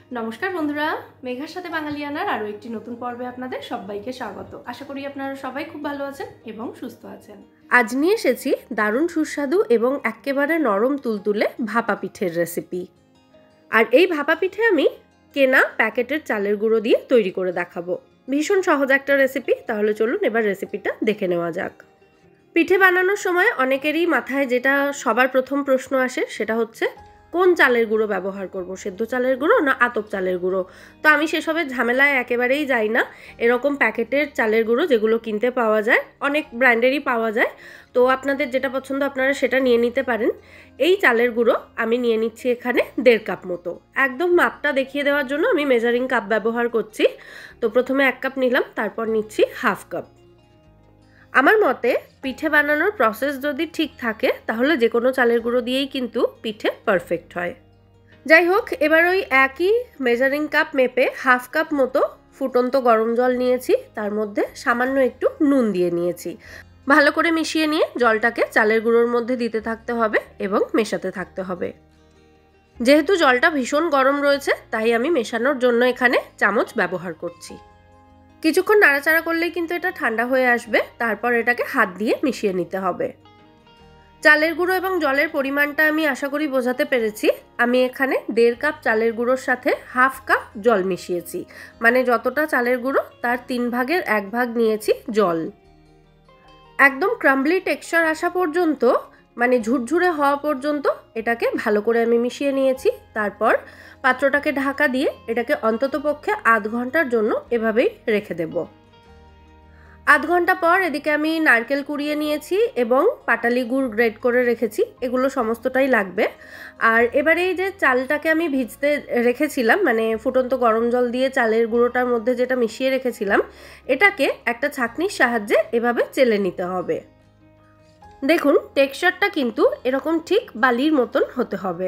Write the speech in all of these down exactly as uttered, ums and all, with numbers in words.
নমস্কার বন্ধুরা, মেঘার সাথে বাঙালিয়ানার আরও একটি নতুন পর্বে আপনাদের সবাইকে স্বাগত। আশা করি আপনারা সবাই খুব ভালো আছেন এবং সুস্থ আছেন। আজ নিয়ে এসেছি দারুণ সুস্বাদু এবং একেবারে নরম তুলতুলে ভাপা পিঠের রেসিপি। আর এই ভাপা পিঠে আমি কেনা প্যাকেটের চালের গুঁড়ো দিয়ে তৈরি করে দেখাবো। ভীষণ সহজ একটা রেসিপি। তাহলে চলুন এবার রেসিপিটা দেখে নেওয়া যাক। পিঠে বানানোর সময় অনেকেরই মাথায় যেটা সবার প্রথম প্রশ্ন আসে সেটা হচ্ছে কোন চালের গুঁড়ো ব্যবহার করব, সেদ্ধ চালের গুঁড়ো না আতপ চালের গুঁড়ো। তো আমি সেসবের ঝামেলায় একেবারেই যাই না। এরকম প্যাকেটের চালের গুঁড়ো যেগুলো কিনতে পাওয়া যায়, অনেক ব্র্যান্ডেরই পাওয়া যায়, তো আপনাদের যেটা পছন্দ আপনারা সেটা নিয়ে নিতে পারেন। এই চালের গুঁড়ো আমি নিয়ে নিচ্ছি এখানে দেড় কাপ মতো। একদম মাপটা দেখিয়ে দেওয়ার জন্য আমি মেজারিং কাপ ব্যবহার করছি। তো প্রথমে এক কাপ নিলাম, তারপর নিচ্ছি হাফ কাপ। আমার মতে পিঠে বানানোর প্রসেস যদি ঠিক থাকে তাহলে যে কোনো চালের গুঁড়ো দিয়েই কিন্তু পিঠে পারফেক্ট হয়। যাই হোক, এবার ওই একই মেজারিং কাপ মেপে হাফ কাপ মতো ফুটন্ত গরম জল নিয়েছি, তার মধ্যে সামান্য একটু নুন দিয়ে নিয়েছি। ভালো করে মিশিয়ে নিয়ে জলটাকে চালের গুঁড়োর মধ্যে দিতে থাকতে হবে এবং মেশাতে থাকতে হবে। যেহেতু জলটা ভীষণ গরম রয়েছে তাই আমি মেশানোর জন্য এখানে চামচ ব্যবহার করছি। কিছুক্ষণ নাড়াচাড়া করলেই কিন্তু এটা ঠান্ডা হয়ে আসবে। তারপর এটাকে হাত দিয়ে মিশিয়ে নিতে হবে। চালের গুঁড়ো এবং জলের পরিমাণটা আমি আশা করি বোঝাতে পেরেছি। আমি এখানে দেড় কাপ চালের গুঁড়োর সাথে হাফ কাপ জল মিশিয়েছি, মানে যতটা চালের গুঁড়ো তার তিন ভাগের এক ভাগ নিয়েছি জল। একদম ক্রাম্বলি টেক্সচার আসা পর্যন্ত, মানে ঝুরঝুরে হওয়া পর্যন্ত এটাকে ভালো করে আমি মিশিয়ে নিয়েছি। তারপর পাত্রটাকে ঢাকা দিয়ে এটাকে অন্ততপক্ষে আধ ঘন্টার জন্য এভাবেই রেখে দেব। আধ ঘন্টা পর এদিকে আমি নারকেল কুড়িয়ে নিয়েছি এবং পাটালি গুড় গ্রেট করে রেখেছি। এগুলো সমস্তটাই লাগবে। আর এবারে এই যে চালটাকে আমি ভিজতে রেখেছিলাম, মানে ফুটন্ত গরম জল দিয়ে চালের গুঁড়োটার মধ্যে যেটা মিশিয়ে রেখেছিলাম, এটাকে একটা ছাঁকনির সাহায্যে এভাবে চেলে নিতে হবে। দেখুন টেক্সচারটা কিন্তু এরকম ঠিক বালির মতন হতে হবে।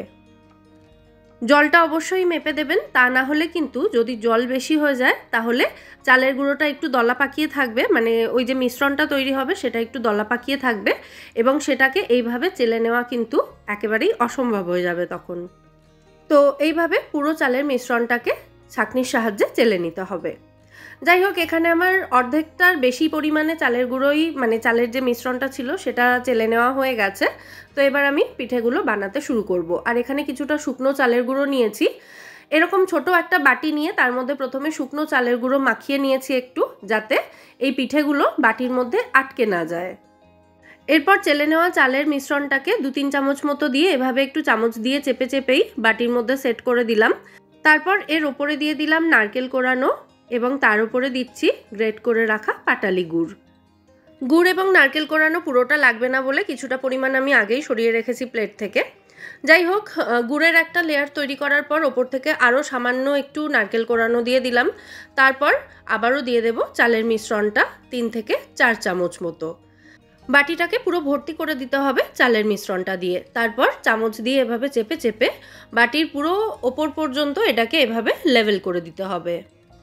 জলটা অবশ্যই মেপে দেবেন, তা না হলে কিন্তু যদি জল বেশি হয়ে যায় তাহলে চালের গুঁড়োটা একটু দলা পাকিয়ে থাকবে, মানে ওই যে মিশ্রণটা তৈরি হবে সেটা একটু দলা পাকিয়ে থাকবে এবং সেটাকে এইভাবে চেলে নেওয়া কিন্তু একেবারেই অসম্ভব হয়ে যাবে তখন। তো এইভাবে পুরো চালের মিশ্রণটাকে ছাঁকনির সাহায্যে চেলে নিতে হবে। যাই হোক, এখানে আমার অর্ধেকটার বেশি পরিমাণে চালের গুঁড়োই, মানে চালের যে মিশ্রণটা ছিল সেটা চেলে নেওয়া হয়ে গেছে। তো এবার আমি পিঠেগুলো বানাতে শুরু করব। আর এখানে কিছুটা শুকনো চালের গুঁড়ো নিয়েছি। এরকম ছোট একটা বাটি নিয়ে তার মধ্যে প্রথমে শুকনো চালের গুঁড়ো মাখিয়ে নিয়েছি একটু, যাতে এই পিঠেগুলো বাটির মধ্যে আটকে না যায়। এরপর চেলে নেওয়া চালের মিশ্রণটাকে দু তিন চামচ মতো দিয়ে এভাবে একটু চামচ দিয়ে চেপে চেপেই বাটির মধ্যে সেট করে দিলাম। তারপর এর ওপরে দিয়ে দিলাম নারকেল কোড়ানো এবং তার উপরে দিচ্ছি গ্রেট করে রাখা পাটালি গুড়। গুড় এবং নারকেল কোড়ানো পুরোটা লাগবে না বলে কিছুটা পরিমাণ আমি আগেই সরিয়ে রেখেছি প্লেট থেকে। যাই হোক, গুড়ের একটা লেয়ার তৈরি করার পর ওপর থেকে আরও সামান্য একটু নারকেল কোড়ানো দিয়ে দিলাম। তারপর আবারও দিয়ে দেব চালের মিশ্রণটা তিন থেকে চার চামচ মতো। বাটিটাকে পুরো ভর্তি করে দিতে হবে চালের মিশ্রণটা দিয়ে। তারপর চামচ দিয়ে এভাবে চেপে চেপে বাটির পুরো ওপর পর্যন্ত এটাকে এভাবে লেভেল করে দিতে হবে।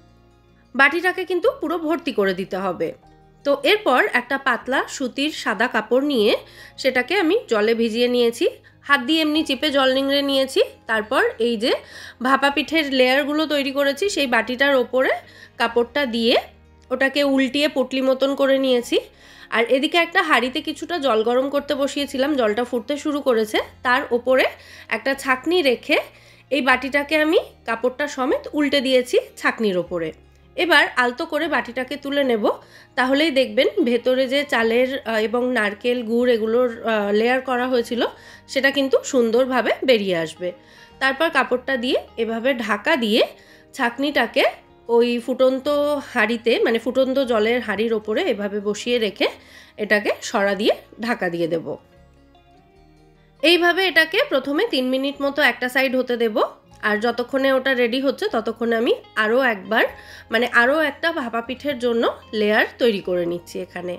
বাটিটাকে কিন্তু পুরো ভর্তি করে দিতে হবে। তো এরপর একটা পাতলা সুতির সাদা কাপড় নিয়ে সেটাকে আমি জলে ভিজিয়ে নিয়েছি। হাত দিয়ে এমনি চিপে জল নিংড়ে নিয়েছি। তারপর এই যে ভাপা পিঠের লেয়ারগুলো তৈরি করেছি সেই বাটিটার ওপরে কাপড়টা দিয়ে ওটাকে উল্টিয়ে পটলি মতন করে নিয়েছি। আর এদিকে একটা হাঁড়িতে কিছুটা জল গরম করতে বসিয়েছিলাম, জলটা ফুটতে শুরু করেছে। তার ওপরে একটা ছাঁকনি রেখে এই বাটিটাকে আমি কাপড়টা সমেত উল্টে দিয়েছি ছাঁকনির ওপরে। এবার আলতো করে বাটিটাকে তুলে নেব। তাহলেই দেখবেন ভেতরে যে চালের এবং নারকেল গুড় এগুলোর লেয়ার করা হয়েছিল সেটা কিন্তু সুন্দরভাবে বেরিয়ে আসবে। তারপর কাপড়টা দিয়ে এভাবে ঢাকা দিয়ে ছাঁকনিটাকে ওই ফুটন্ত হাঁড়িতে, মানে ফুটন্ত জলের হাঁড়ির ওপরে এভাবে বসিয়ে রেখে এটাকে সরা দিয়ে ঢাকা দিয়ে দেব। এইভাবে এটাকে প্রথমে তিন মিনিট মতো একটা সাইড হতে দেব। আর যতক্ষণে ওটা রেডি হচ্ছে ততক্ষণে আমি আরও একবার, মানে আরও একটা ভাপা পিঠের জন্য লেয়ার তৈরি করে নিচ্ছি। এখানে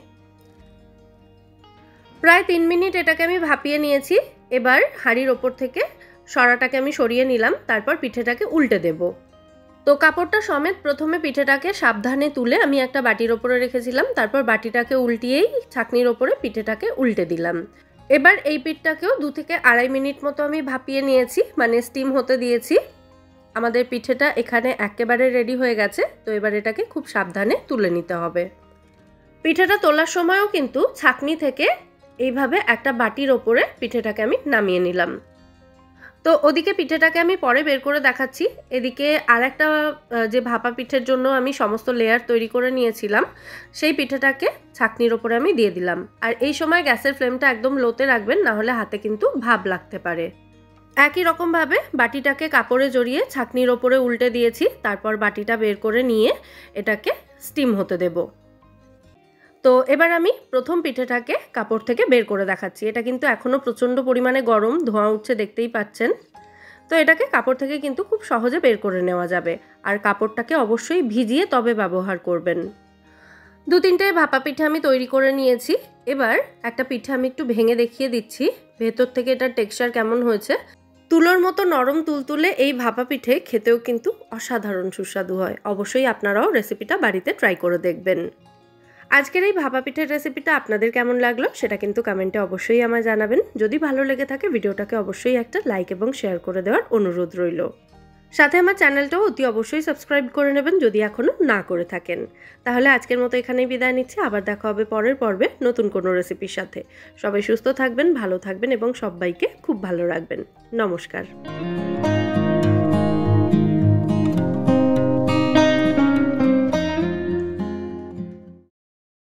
প্রায় তিন মিনিট এটাকে আমি ভাপিয়ে নিয়েছি। এবার হাঁড়ির ওপর থেকে সরাটাকে আমি সরিয়ে নিলাম। তারপর পিঠেটাকে উল্টে দেব। তো কাপড়টা সমেত প্রথমে পিঠেটাকে সাবধানে তুলে আমি একটা বাটির ওপরে রেখেছিলাম। তারপর বাটিটাকে উল্টিয়েই ছাঁকনির ওপরে পিঠেটাকে উল্টে দিলাম। এবার এই পিঠটাকেও দু থেকে আড়াই মিনিট মতো আমি ভাপিয়ে নিয়েছি, মানে স্টিম হতে দিয়েছি। আমাদের পিঠেটা এখানে একেবারে রেডি হয়ে গেছে। তো এবার এটাকে খুব সাবধানে তুলে নিতে হবে। পিঠেটা তোলার সময়ও কিন্তু ছাঁকনি থেকে এইভাবে একটা বাটির ওপরে পিঠেটাকে আমি নামিয়ে নিলাম। তো ওদিকে পিঠেটাকে আমি পরে বের করে দেখাচ্ছি। এদিকে আর একটা যে ভাপা পিঠের জন্য আমি সমস্ত লেয়ার তৈরি করে নিয়েছিলাম, সেই পিঠেটাকে ছাঁকনির ওপরে আমি দিয়ে দিলাম। আর এই সময় গ্যাসের ফ্লেমটা একদম লোতে রাখবেন, না হলে হাতে কিন্তু ভাপ লাগতে পারে। একই রকমভাবে বাটিটাকে কাপড়ে জড়িয়ে ছাঁকনির ওপরে উল্টে দিয়েছি। তারপর বাটিটা বের করে নিয়ে এটাকে স্টিম হতে দেব। তো এবার আমি প্রথম পিঠেটাকে কাপড় থেকে বের করে দেখাচ্ছি। এটা কিন্তু এখনও প্রচণ্ড পরিমাণে গরম, ধোঁয়া উঠছে দেখতেই পাচ্ছেন। তো এটাকে কাপড় থেকে কিন্তু খুব সহজে বের করে নেওয়া যাবে। আর কাপড়টাকে অবশ্যই ভিজিয়ে তবে ব্যবহার করবেন। দু তিনটে ভাপা পিঠে আমি তৈরি করে নিয়েছি। এবার একটা পিঠে আমি একটু ভেঙে দেখিয়ে দিচ্ছি ভেতর থেকে এটার টেক্সচার কেমন হয়েছে। তুলোর মতো নরম তুলতুলে এই ভাপা পিঠে খেতেও কিন্তু অসাধারণ সুস্বাদু হয়। অবশ্যই আপনারাও রেসিপিটা বাড়িতে ট্রাই করে দেখবেন। আজকের এই ভাপা পিঠের রেসিপিটা আপনাদের কেমন লাগলো সেটা কিন্তু কমেন্টে অবশ্যই আমায় জানাবেন। যদি ভালো লেগে থাকে ভিডিওটাকে অবশ্যই একটা লাইক এবং শেয়ার করে দেওয়ার অনুরোধ রইল। সাথে আমার চ্যানেলটাও অতি অবশ্যই সাবস্ক্রাইব করে নেবেন যদি এখনও না করে থাকেন। তাহলে আজকের মতো এখানেই বিদায় নিচ্ছি। আবার দেখা হবে পরের পর্বে নতুন কোনো রেসিপির সাথে। সবাই সুস্থ থাকবেন, ভালো থাকবেন এবং সবাইকে খুব ভালো রাখবেন। নমস্কার।